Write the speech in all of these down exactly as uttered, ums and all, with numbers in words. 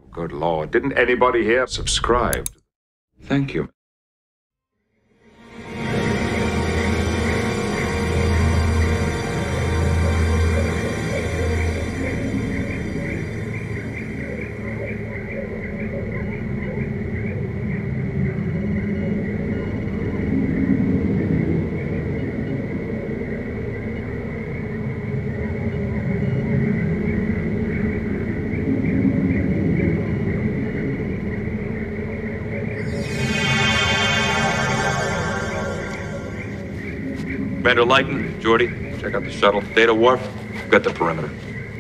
Good Lord, didn't anybody here subscribe? Thank you. Commander Lighton, Geordi, check out the shuttle. Data Worf, got the perimeter.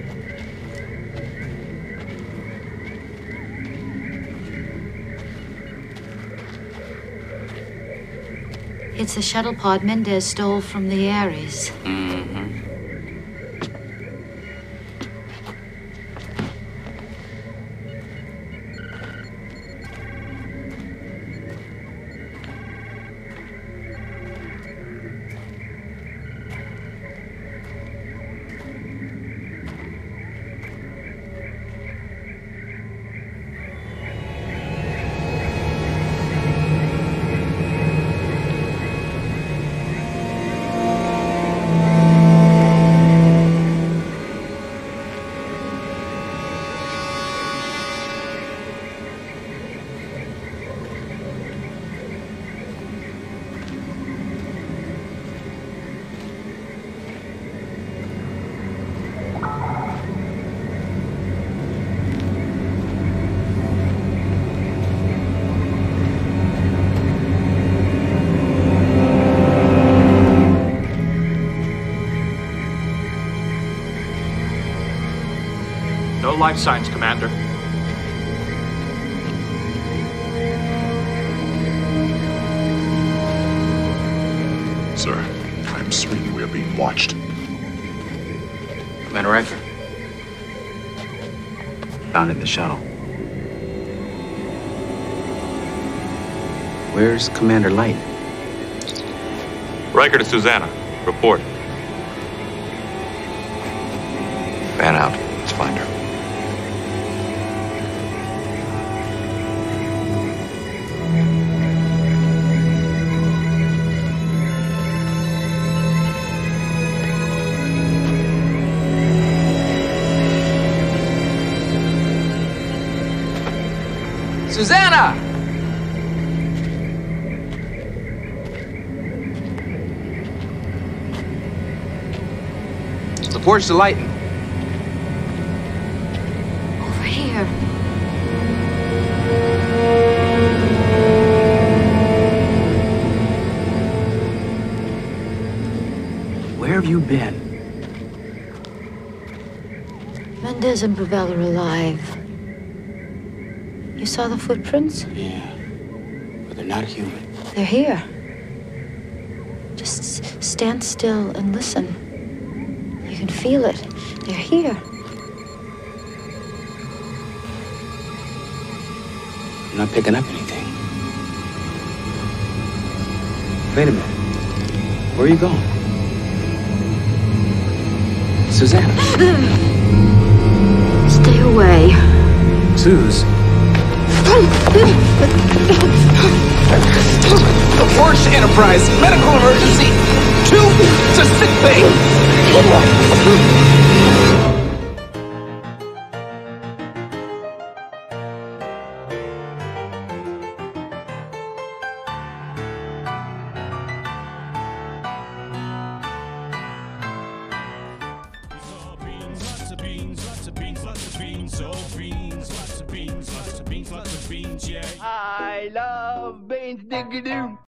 It's the shuttle pod Mendez stole from the Ares. Mm-hmm. No life signs, Commander. Sir, I'm certain we are being watched. Commander Riker. Found it in the shuttle. Where's Commander Light? Riker to Susanna. Report. Fan out. Let's find her. Susanna! Reports to Lighton. Over here. Where have you been? Mendez and Bubel are alive. You saw the footprints? Yeah, but they're not human. They're here. Just s- stand still and listen. You can feel it. They're here. I'm not picking up anything. Wait a minute. Where are you going? Susanna. Stay away. Suze. The Force Enterprise, medical emergency. Two to sick bay. Lots of beans, lots of beans, lots of beans, oh beans, lots of beans, lots of beans, lots of beans, yeah. I love beans, diggity-doo.